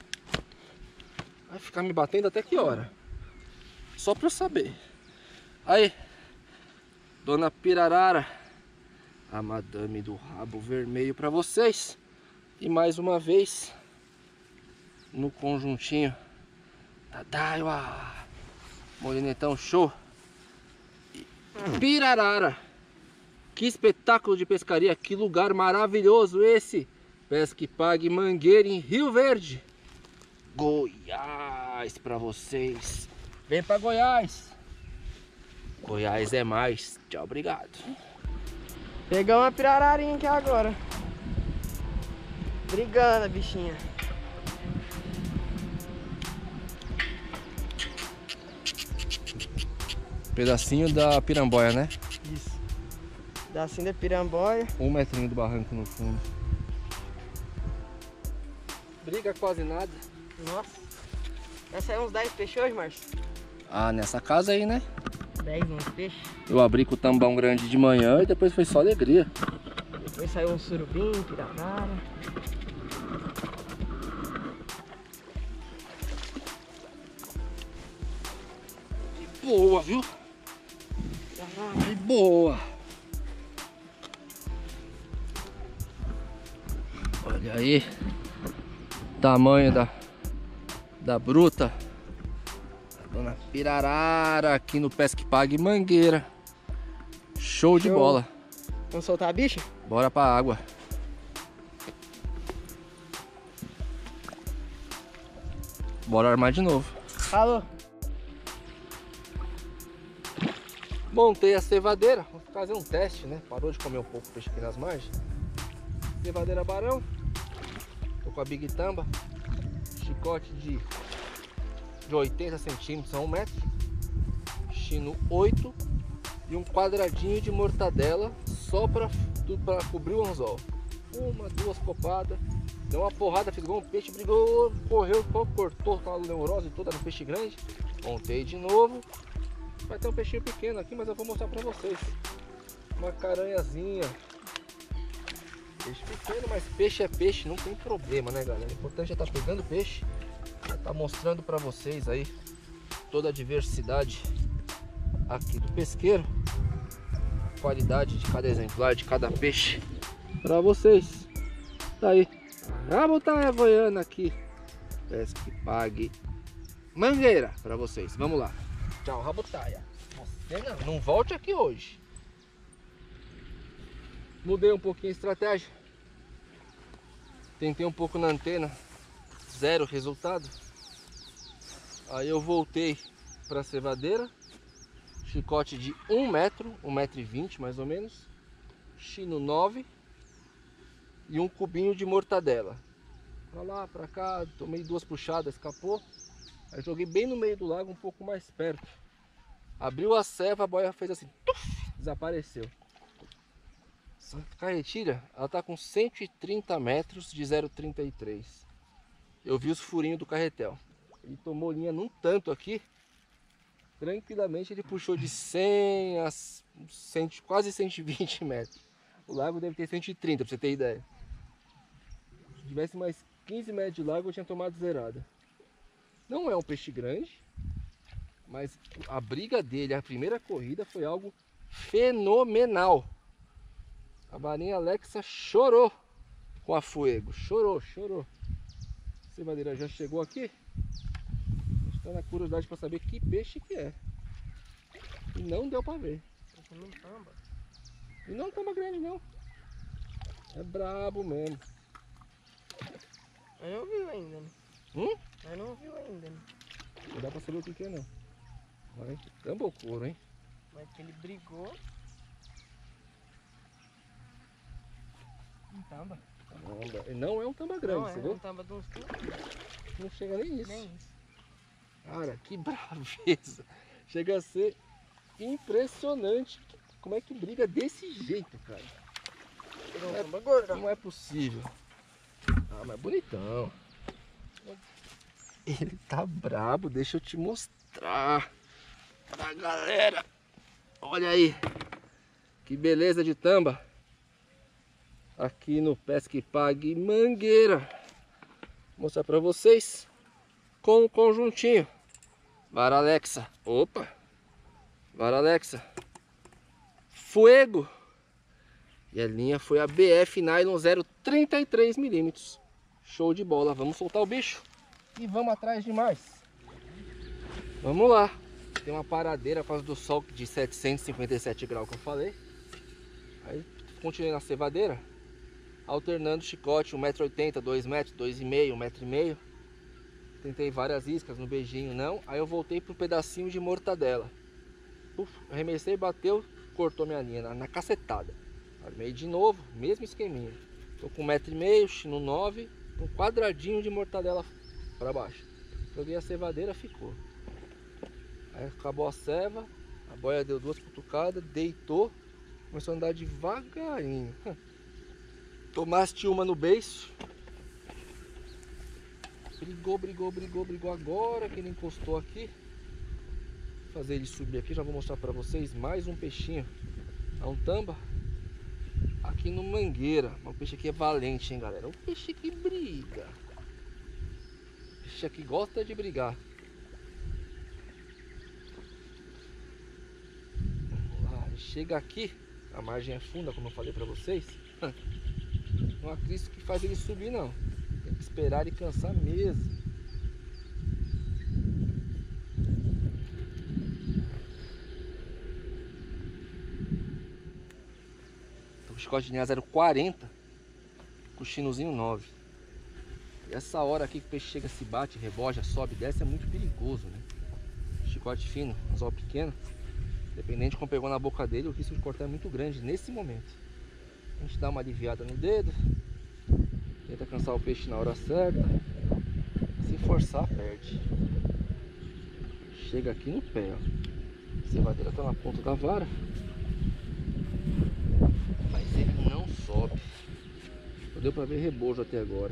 Vai ficar me batendo até que hora? Só pra eu saber. Aí, Dona Pirarara, a madame do rabo vermelho pra vocês. E mais uma vez no conjuntinho da Daiwa Molinetão show. E Pirarara. Que espetáculo de pescaria, que lugar maravilhoso esse. Pesca e Pague Mangueira em Rio Verde, Goiás, pra vocês. Vem pra Goiás. Goiás é mais. Tchau, obrigado. Pegamos uma pirararinha aqui agora. Brigando a bichinha. Pedacinho da piramboia, né? Isso. Dá assim da piramboia. Um metrinho do barranco no fundo. Briga quase nada. Nossa. Vai sair uns dez peixes hoje, Márcio? Ah, nessa casa aí, né? dez, onze peixes. Eu abri com o tambão grande de manhã e depois foi só alegria. Depois saiu um surubim, pirarara. Boa, viu? Que boa. Olha aí. Tamanho da, da bruta. A Dona Pirarara aqui no Pesca e Pague Mangueira. Show de Show. bola. Vamos soltar a bicha? Bora pra água. Bora armar de novo. Falou. Montei a cevadeira, vou fazer um teste, né? Parou de comer um pouco peixe aqui nas margens. Cevadeira Barão. Tô com a Big Tamba. Chicote de, de oitenta centímetros a um metro. Chino oito. E um quadradinho de mortadela só para para cobrir o anzol. Uma, duas copadas. Deu uma porrada, fiz igual um peixe, brigou, correu, cortou com a neurose toda no peixe grande. Montei de novo. Vai ter um peixinho pequeno aqui, mas eu vou mostrar pra vocês. Uma caranhazinha. Peixe pequeno, mas peixe é peixe, não tem problema, né, galera? O importante é estar pegando peixe, tá mostrando pra vocês aí toda a diversidade aqui do pesqueiro, qualidade de cada exemplar, de cada peixe pra vocês. Tá aí, Rabutaia Goiana aqui, Pesque Pague Mangueira pra vocês. Vamos lá. Tchau, Rabutaia. Você não, não volte aqui hoje. Mudei um pouquinho a estratégia. Tentei um pouco na antena, zero resultado. Aí eu voltei para a cevadeira. Chicote de um metro, um metro e vinte mais ou menos. Chino nove. E um cubinho de mortadela. Pra lá, pra cá, tomei duas puxadas, escapou. Aí joguei bem no meio do lago, um pouco mais perto. Abriu a ceva, a boia fez assim, tuf, desapareceu. Essa carretilha, ela tá com cento e trinta metros de zero vírgula trinta e três. Eu vi os furinhos do carretel. Ele tomou linha num tanto aqui. Tranquilamente ele puxou de cem a cem, quase cento e vinte metros. O lago deve ter cento e trinta, pra você ter ideia. Se tivesse mais quinze metros de lago, eu tinha tomado zerada. Não é um peixe grande, mas a briga dele, a primeira corrida, foi algo fenomenal. A varinha Alexa chorou com a Fuego, chorou, chorou. A cevadeira já chegou aqui. A gente está na curiosidade para saber que peixe que é. E não deu para ver. E não é tamba grande não. É brabo mesmo. Mas não viu ainda, né? Hum? Mas não viu ainda, né? Não dá pra saber o que que é não. Vai, tamba ou couro, hein? Mas que ele brigou. Um tamba. Tamba. E não é um tamba grande, Não, você é viu? um tamba de uns cinco. Não chega nem isso. Nem isso. Cara, que braveza. Chega a ser impressionante. Como é que briga desse jeito, cara? Pegou um É, tamba gordo. não é possível. Ah, mas bonitão. Ele tá brabo, deixa eu te mostrar pra galera. Olha aí, que beleza de tamba. Aqui no Pesque Pague Mangueira. Vou mostrar pra vocês com um conjuntinho. Vara Alexa, opa, Vara Alexa, Fuego. E a linha foi a B F Nylon zero vírgula trinta e três milímetros. Show de bola, vamos soltar o bicho. E vamos atrás de mais. Vamos lá. Tem uma paradeira por causa do sol de setecentos e cinquenta e sete graus que eu falei. Aí continuei na cevadeira, alternando chicote um metro e oitenta, dois metros, dois e meio, um metro e meio. Tentei várias iscas, no beijinho não. Aí eu voltei para um pedacinho de mortadela. Uf, arremessei, bateu, cortou minha linha na, na cacetada. Armei de novo, mesmo esqueminha. Tô com um metro e meio, chino nove, um quadradinho de mortadela para baixo. Joguei a cevadeira, ficou. Aí acabou a ceva, a boia deu duas cutucadas, deitou, começou a andar devagarinho. Tomaste uma no beiço. Brigou, brigou, brigou, brigou. Agora que ele encostou aqui, vou fazer ele subir aqui, já vou mostrar para vocês mais um peixinho. É um tamba aqui no Mangueira. O peixe aqui é valente, hein, galera? Um peixe que briga. Esse aqui gosta de brigar. Vamos lá, chega aqui, a margem é funda, como eu falei pra vocês. Não há Cristo que faz ele subir não. Tem que esperar e cansar mesmo. Tô com o chicote de linha zero vírgula quarenta com o chinozinho nove. E essa hora aqui que o peixe chega, se bate, reboja, sobe, desce, é muito perigoso, né? Chicote fino, anzol pequeno, dependente de como pegou na boca dele, o risco de cortar é muito grande nesse momento. A gente dá uma aliviada no dedo, tenta cansar o peixe na hora certa. Se forçar, perde. Chega aqui no pé, ó. A cevadeira tá na ponta da vara, mas ele não sobe. Só deu pra ver rebojo até agora.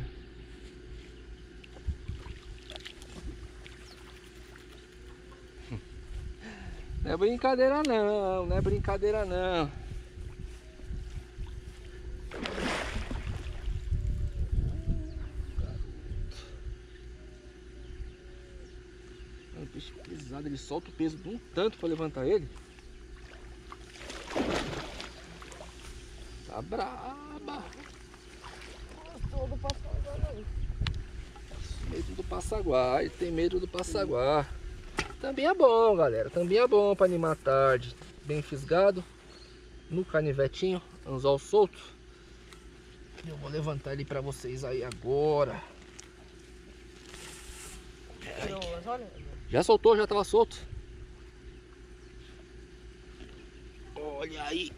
Não é brincadeira não, não é brincadeira não. É um peixe pesado, ele solta o peso de um tanto para levantar ele. Tá braba. Gostou do passaguá não. Medo do passaguá, ele tem medo do passaguá. Também é bom, galera, também é bom para animar a tarde. Bem fisgado, no canivetinho, anzol solto. Eu vou levantar ele para vocês aí agora. Já soltou, já tava solto. Olha aí.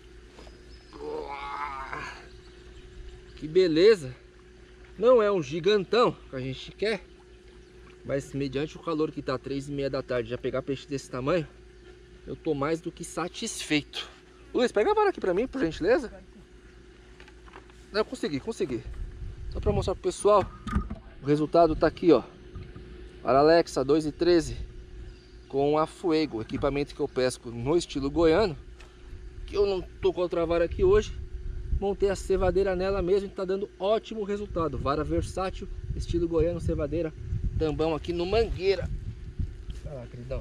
Que beleza. Não é um gigantão que a gente quer, mas mediante o calor que tá três e meia da tarde, já pegar peixe desse tamanho, eu tô mais do que satisfeito. Luiz, pega a vara aqui pra mim, por gentileza. Não, eu consegui, consegui. Só pra mostrar pro pessoal, o resultado tá aqui, ó. Paralexa dois e treze com a Fuego, equipamento que eu pesco no estilo goiano, que eu não tô com outra vara aqui hoje. Montei a cevadeira nela mesmo e tá dando ótimo resultado. Vara versátil, estilo goiano, cevadeira, tambão aqui no Mangueira. Olha lá, queridão.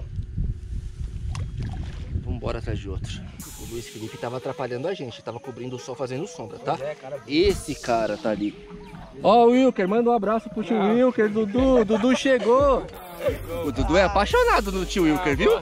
Vamos embora atrás de outro. O Luiz Felipe tava atrapalhando a gente, tava cobrindo o sol fazendo sombra, tá? Esse cara tá ali. Ó, o Wilker, manda um abraço pro tio Wilker, Dudu, Dudu chegou. O Dudu é apaixonado no tio Wilker, viu?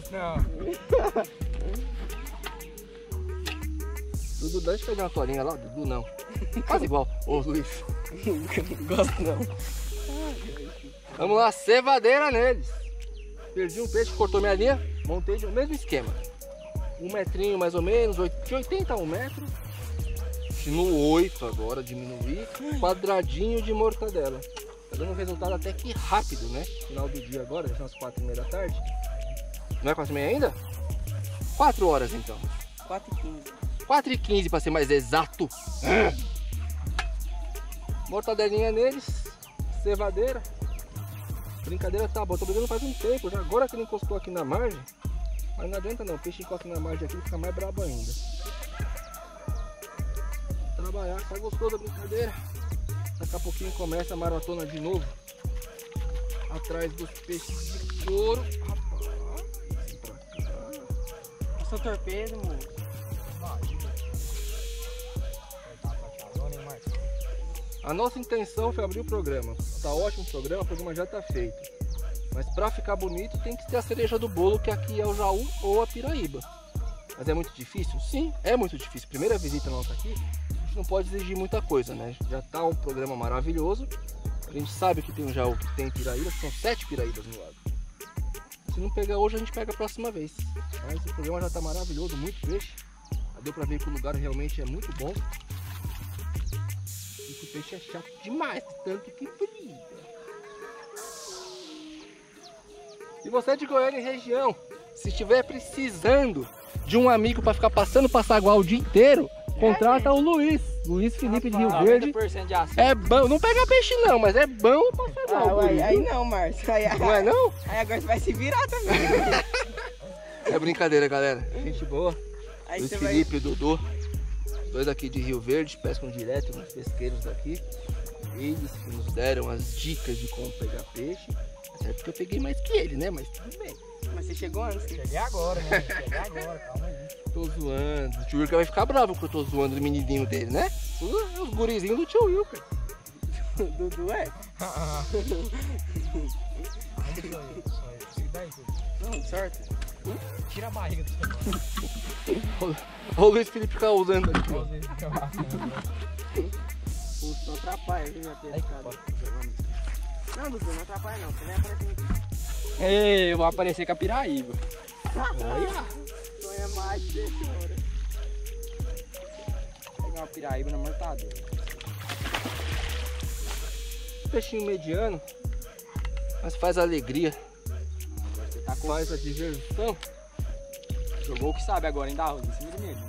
Dudu, deixa eu pegar uma toalhinha lá, Dudu não. Quase igual. Ô, Luiz. Não gosto não. Vamos lá, cevadeira neles. Perdi um peixe, cortou minha linha, montei de um mesmo esquema. Um metrinho mais ou menos, de oitenta a um metro. No oito agora, diminuí. Quadradinho de mortadela. Tá dando um resultado até que rápido, né? Final do dia agora, já são as quatro e meia da tarde. Não é quatro e meia ainda? quatro horas então. quatro e quinze. quatro e quinze para ser mais exato. Mortadelinha neles. Cevadeira. Brincadeira tá boa. Tô brigando faz um tempo já. Agora que ele encostou aqui na margem. Mas não adianta não. O peixe encosta na margem aqui, fica mais brabo ainda. Trabalhar, tá gostoso a brincadeira. Daqui a pouquinho começa a maratona de novo. Atrás dos peixes de couro. Rapaz, vem pra cá. Eu sou torpedo, mano. A nossa intenção foi abrir o programa. Tá ótimo o programa, o programa já tá feito. Mas pra ficar bonito tem que ter a cereja do bolo, que aqui é o Jaú ou a Piraíba. Mas é muito difícil? Sim, é muito difícil. Primeira visita nossa aqui, a gente não pode exigir muita coisa, né? Já tá um programa maravilhoso. A gente sabe que tem um Jaú, que tem Piraíba, que são sete Piraíbas no lago. Se não pegar hoje, a gente pega a próxima vez. Mas o programa já tá maravilhoso, muito peixe. Já deu pra ver que o lugar realmente é muito bom. E que o peixe é chato demais, tanto que briga. E você de Goiânia e região, se estiver precisando de um amigo para ficar passando passaguá o dia inteiro, contrata o Luiz, Luiz Felipe de Rio Verde. É bom, não pega peixe não, mas é bom o passaguá. Ah, aí, aí não, Márcio. Aí, não é não? Aí agora você vai se virar também. É brincadeira, galera. Gente boa. Aí Luiz você Felipe vai... e Dudu, dois aqui de Rio Verde, pescam direto nos pesqueiros daqui. Eles que nos deram as dicas de como pegar peixe. É porque eu peguei mais que ele, né? Mas tudo bem. Mas você chegou antes. Cheguei agora, né? Cheguei agora, calma aí. Tô zoando. O tio Wilker vai ficar bravo porque eu tô zoando o menininho dele, né? Os, os gurizinhos do tio Wilker. Dudu é? Não, sorte. Tira a barriga do seu. Olha o Luiz Felipe causando aqui, ó. Não atrapalha, viu, minha pescada. Não, Dudu, não atrapalha não, você vai aparecer aqui. Ei, eu vou aparecer com a piraíba. Olha! Sonha mais de deixora. Vou pegar uma piraíba na mortadeira. Peixinho mediano, mas faz alegria, Agora você tá com... faz a diversão. Jogou o que sabe agora, hein, da roda, em cima do medo.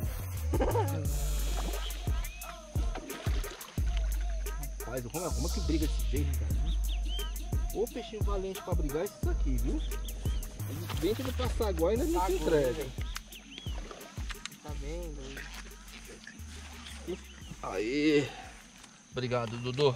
Rapaz, como é, como é que briga desse jeito, cara? Ô peixinho valente pra brigar é isso aqui, viu? Dentro do passaguá ainda não Tá se entrega. Tá vendo? Aí. Obrigado, Dudu.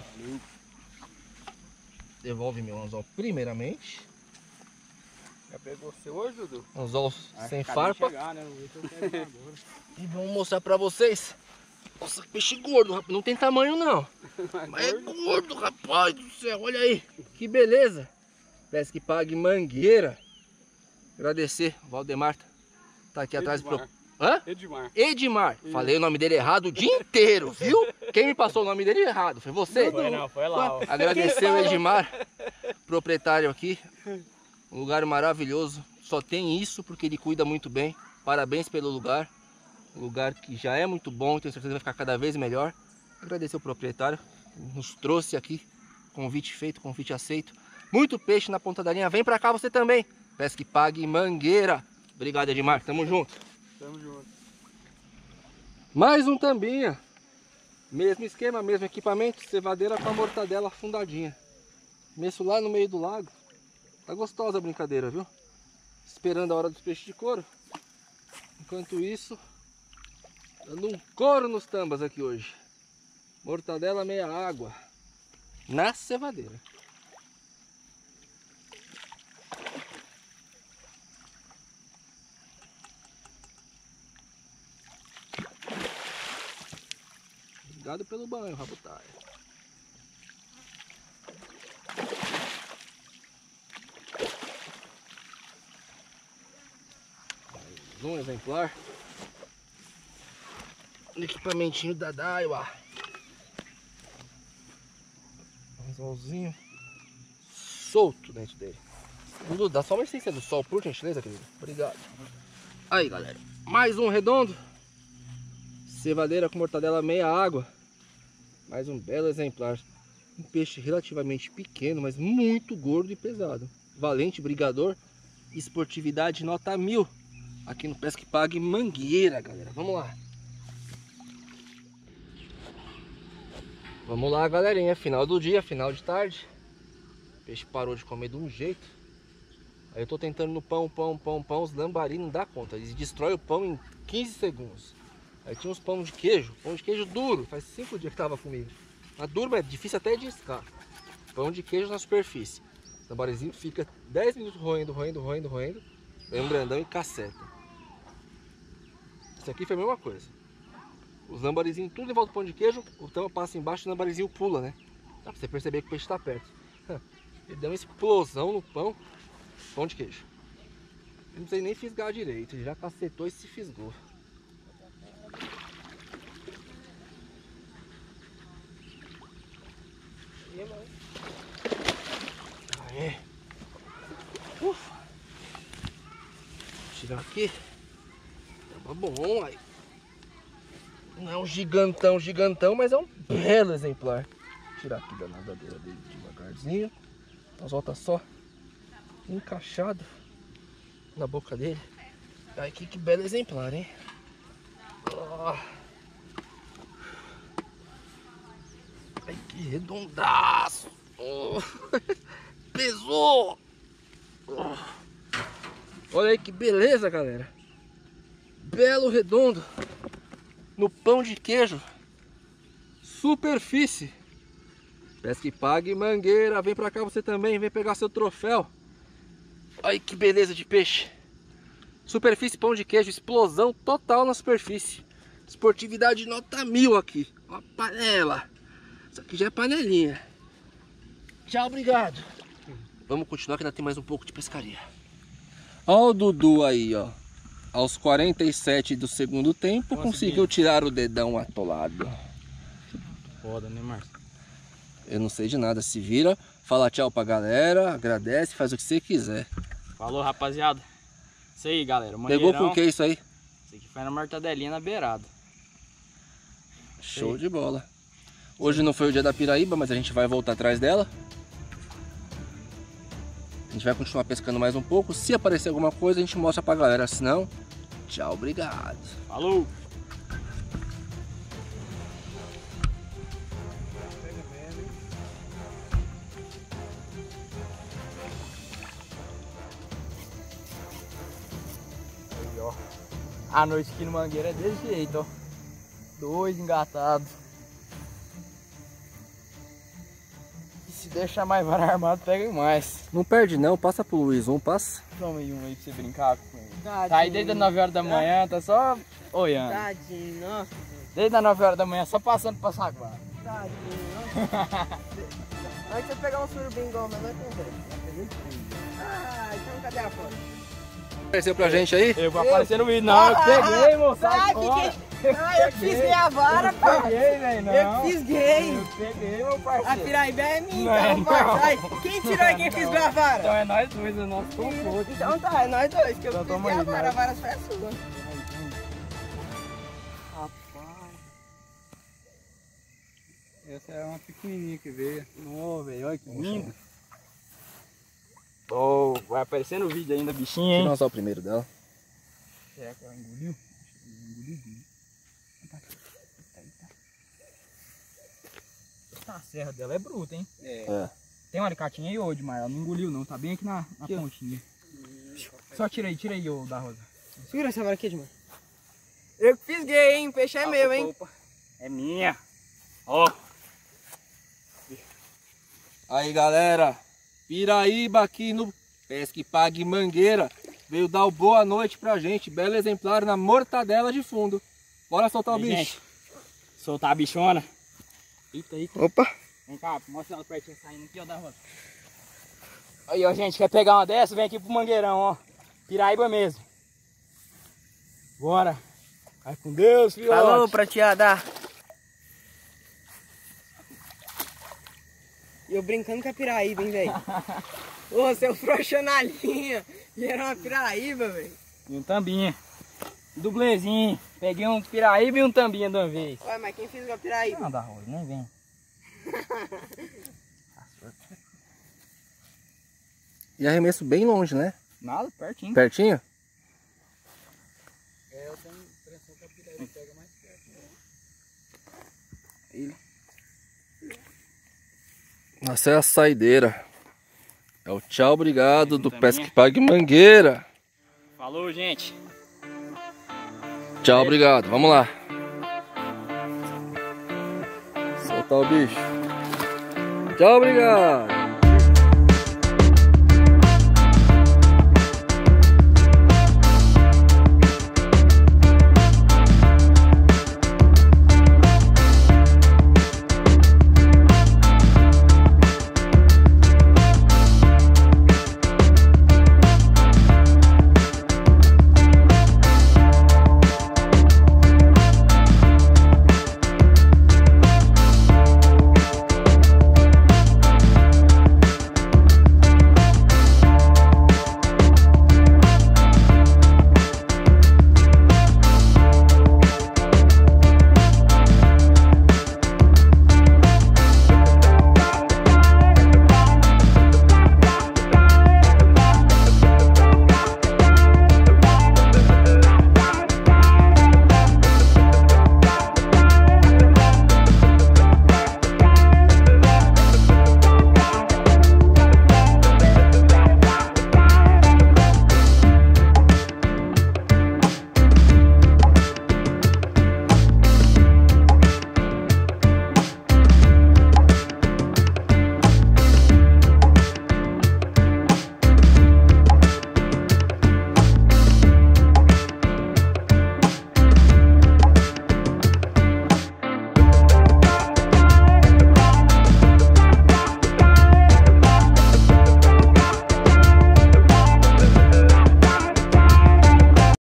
Devolve meu anzol primeiramente. Já pegou o seu hoje, Dudu? Anzol Ah, sem acabei de farpa. chegar, né? Vou ver se eu pego agora. E vamos mostrar pra vocês. Nossa, que peixe gordo, rapaz. Não tem tamanho não. Mas é gordo, rapaz do céu. Olha aí. Que beleza. Pesca que pague Mangueira. Agradecer. O Valdemar tá aqui atrás. Pro... Hã? Edmar. Edmar. Falei o nome dele errado o dia inteiro, viu? Quem me passou o nome dele errado? Foi você? Foi não, foi lá, ó. Agradecer o Edmar, proprietário aqui. Um lugar maravilhoso. Só tem isso porque ele cuida muito bem. Parabéns pelo lugar. Um lugar que já é muito bom, tenho certeza que vai ficar cada vez melhor. Agradecer o proprietário que nos trouxe aqui. Convite feito, convite aceito. Muito peixe na ponta da linha. Vem pra cá você também. Pesca e pague Mangueira. Obrigado, Edmar. Tamo junto. Tamo junto. Mais um tambinha. Mesmo esquema, mesmo equipamento. Cevadeira com a mortadela afundadinha. Meço lá no meio do lago. Tá gostosa a brincadeira, viu? Esperando a hora dos peixes de couro. Enquanto isso, dando um couro nos tambas aqui hoje. Mortadela meia água. Na cevadeira. Obrigado pelo banho, Rabotai. Mais um exemplar. No equipamentinho da Daiwa. Anzolzinho solto dentro dele. Dudu, dá só uma licença do sol, por gentileza, querido. Obrigado. Aí, galera. Mais um redondo. Cevadeira com mortadela meia água. Mais um belo exemplar. Um peixe relativamente pequeno, mas muito gordo e pesado. Valente, brigador. Esportividade nota mil. Aqui no Pesca e Pague Mangueira, galera. Vamos lá. Vamos lá, galerinha. Final do dia, final de tarde. O peixe parou de comer de um jeito. Aí eu tô tentando no pão, pão, pão, pão. Os lambari não dá conta. Eles destroem o pão em quinze segundos. Aí tinha uns pão de queijo. Pão de queijo duro. Faz cinco dias que tava comigo. Mas duro, mas é difícil até de iscar. Pão de queijo na superfície. O lambarizinho fica dez minutos roendo, roendo, roendo, roendo. Vem um grandão e caceta. Isso aqui foi a mesma coisa. Os lambarizinhos tudo em volta do pão de queijo. O tampa passa embaixo e o lambarizinho pula, né? Dá pra você perceber que o peixe tá perto. Ele deu uma explosão no pão. Pão de queijo. Eu não sei nem fisgar direito. Ele já cacetou e se fisgou. Aê. Ufa. Tirar aqui. Tá bom, aí. Não é um gigantão, gigantão, mas é um belo exemplar. Vou tirar aqui da nadadeira dele devagarzinho. Então volta só encaixado na boca dele. Aí que, que belo exemplar, hein? Oh. Ai, que redondaço! Oh. Pesou! Oh. Olha aí que beleza, galera! Belo redondo no pão de queijo, superfície. Pesca e Pague Mangueira, vem pra cá você também, vem pegar seu troféu. Olha que beleza de peixe. Superfície, pão de queijo, explosão total na superfície. Esportividade nota mil aqui. Ó a panela. Isso aqui já é panelinha. Tchau, obrigado. Vamos continuar que ainda tem mais um pouco de pescaria. Ó o Dudu aí, ó. Aos quarenta e sete do segundo tempo, conseguiu tirar o dedão atolado. Foda, né, Márcio? Eu não sei de nada, se vira. Fala tchau pra galera, agradece, faz o que você quiser. Falou, rapaziada. Isso aí, galera. Pegou com o que isso aí? Isso aqui foi na mortadelinha na beirada. Show de bola. Hoje não foi o dia da piraíba, mas a gente vai voltar atrás dela. A gente vai continuar pescando mais um pouco. Se aparecer alguma coisa, a gente mostra pra galera. Se não, tchau, obrigado. Falou! Aí, ó. A noite aqui no Mangueira é desse jeito, ó. Dois engatados. E se deixar mais vara armado, pega mais. Não perde não, passa pro Luiz, um passa. Toma aí um aí pra você brincar com ele. Tadinho. Tá aí desde as nove horas da manhã, tá só olhando. Tadinho, nossa. Desde as nove horas da manhã, só passando pra saguar. Tadinho, nossa. Na hora que você pegar um surubim igual, mas não é com ele. Ah, então cadê a foto? Apareceu pra gente aí? Eu vou aparecer no vídeo, não. Eu peguei, moço. Sai Ah, fora. que... ah, eu que fisguei a vara, Eu pai. peguei, velho, não. Eu que fisguei. Eu peguei, meu A parceiro. piraíba é minha, Não é então, pai. não. Sai. Quem tirou e quem fisgou a Então vara? é nós dois, é nosso conforto. Então tá, é nós dois, que eu Então toma fisguei a aí, vara, nós. a vara só é sua. Rapaz. Essa é uma pequenininha que veio. Ô, velho, olha que lindo. Oh, vai aparecer no vídeo ainda, bichinho, hein? Vamos só o primeiro dela. Será que ela engoliu? Engoliu. A serra dela é bruta, hein? É. Tem um alicatinho aí hoje, mas ela não engoliu não, tá bem aqui na, na pontinha. Só tira aí, tira aí, ô da Rosa. Segura essa vara aqui, mano. Eu que fisguei, hein? O peixe é meu, hein? Opa, é minha. Ó. Aí galera, piraíba aqui no Pesque Pague Mangueira. Veio dar o boa noite pra gente. Belo exemplar na mortadela de fundo. Bora soltar o Aí, bicho. gente, soltar a bichona. Eita, eita. Opa. Vem cá, mostra ela pertinho saindo aqui, ó, da Rosa. Aí, ó, gente, quer pegar uma dessa? Vem aqui pro Mangueirão, ó. Piraíba mesmo. Bora. Vai com Deus, filho. Falou, prateada. E eu brincando com a piraíba, hein, velho? Ô, você é um frouxo na linha. E era uma piraíba, velho. E um tambinha. Dublezinho. Peguei um piraíba e um tambinha de uma vez. Ué, mas quem fez com a piraíba? Não, da Rosa, nem vem. E arremesso bem longe, né? Nada, pertinho. Pertinho? É, eu tenho impressão que a piraíba pega mais perto. Ele. Nossa, é a saideira. É o tchau, obrigado do Também. Pesque Pague Mangueira. Falou, gente. Tchau, obrigado. Vamos lá. Soltar o bicho. Tchau, obrigado.